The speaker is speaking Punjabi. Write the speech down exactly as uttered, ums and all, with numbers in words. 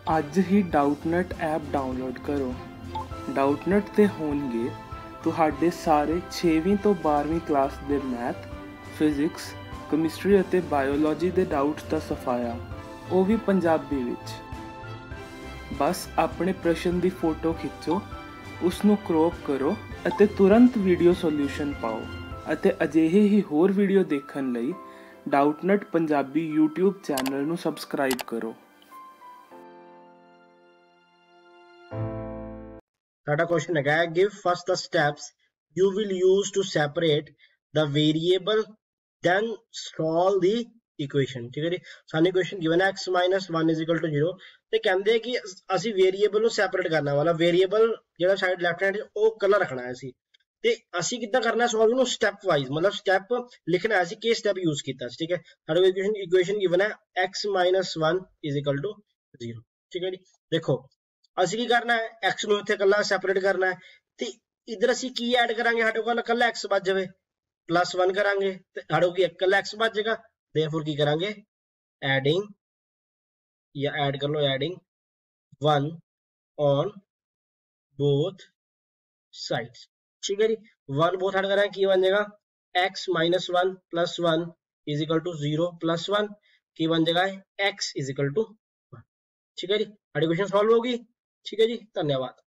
ਅੱਜ ਹੀ ਡਾਊਟਨਟ ਐਪ ਡਾਊਨਲੋਡ ਕਰੋ। ਡਾਊਟਨਟ ਤੇ ਹੋਣਗੇ ਤੁਹਾਡੇ ਸਾਰੇ ਛੇਵੀਂ ਤੋਂ ਬਾਰ੍ਹਵੀਂ ਕਲਾਸ ਦੇ ਮੈਥ, ਫਿਜ਼ਿਕਸ, ਕੈਮਿਸਟਰੀ ਅਤੇ ਬਾਇਓਲੋਜੀ ਦੇ ਡਾਊਟਸ ਦਾ ਸਫਾਇਆ, ਉਹ ਵੀ ਪੰਜਾਬੀ ਵਿੱਚ। ਬਸ ਆਪਣੇ ਪ੍ਰਸ਼ਨ ਦੀ ਫੋਟੋ ਖਿੱਚੋ, ਉਸ ਨੂੰ ਕ੍ਰੌਪ ਕਰੋ ਅਤੇ ਤੁਰੰਤ ਵੀਡੀਓ ਸੋਲਿਊਸ਼ਨ ਪਾਓ। ਅਤੇ ਅਜਿਹੇ ਹੀ ਹੋਰ ਵੀਡੀਓ ਦੇਖਣ ਲਈ ਡਾਊਟਨਟ ਪੰਜਾਬੀ YouTube ਚੈਨਲ ਨੂੰ ਸਬਸਕ੍ਰਾਈਬ ਕਰੋ। ਸਾਡਾ ਕੁਐਸਚਨ ਹੈਗਾ ਹੈ, give first the steps you will use to separate the variable then solve the equation। ਠੀਕ ਹੈ ਜੀ, ਸਾਨੂੰ ਇਕੁਏਸ਼ਨ ਗਿਵਨ ਹੈ x minus one is equal to zero ਤੇ ਕਹਿੰਦੇ ਕਿ ਅਸੀਂ ਵੇਰੀਏਬਲ ਨੂੰ ਸੈਪਰੇਟ ਕਰਨਾ ਵਾਲਾ ਵੇਰੀਏਬਲ ਜਿਹੜਾ ਸਾਈਡ ਲੈਫਟ ਹੈਂਡ ਉਹ ਕੱਲਾ ਰੱਖਣਾ ਹੈ ਅਸੀਂ। ਤੇ ਅਸੀਂ ਕਿੱਦਾਂ ਕਰਨਾ ਸੋਲਵ ਨੂੰ ਸਟੈਪ ਵਾਈਜ਼, ਮਤਲਬ ਸਟੈਪ ਲਿਖਣਾ ਹੈ ਅਸੀਂ ਕਿ ਸਟੈਪ ਯੂਜ਼ ਕੀਤਾ ਸੀ। ਠੀਕ ਹੈ, ਸਾਡੇ ਕੋਲ ਇਕੁਏਸ਼ਨ ਇਕੁਏਸ਼ਨ ਗਿਵਨ ਹੈ x minus one is equal to zero। ਠੀਕ ਹੈ ਜੀ, ਦੇਖੋ ਅਸੀਂ ਕੀ ਕਰਨਾ ਹੈ, x ਨੂੰ ਇੱਥੇ ਕੱਲਾ ਸੈਪਰੇਟ ਕਰਨਾ ਹੈ ਤੇ ਇਧਰ ਅਸੀਂ ਕੀ ਐਡ ਕਰਾਂਗੇ, ਸਾਡੇ ਕੋਲ ਕੱਲਾ x ਬਚ ਜਾਵੇ, ਪਲੱਸ one ਕਰਾਂਗੇ ਤੇ ਸਾਡੇ ਕੋਲ ਕੱਲਾ x ਬਚ ਜਾਏਗਾ। ਦੇयरफॉर ਕੀ ਕਰਾਂਗੇ, ਐਡਿੰਗ ਜਾਂ ਐਡ ਕਰ ਲਓ adding one on both sides। ठीक है जी, वन बोथ हट करें की बन जाएगा x minus one plus one is equal to zero plus one की बन जाएगा x is equal to one. ठीक है जी, हमारी क्वेश्चन सॉल्व होगी। ठीक है जी, धन्यवाद।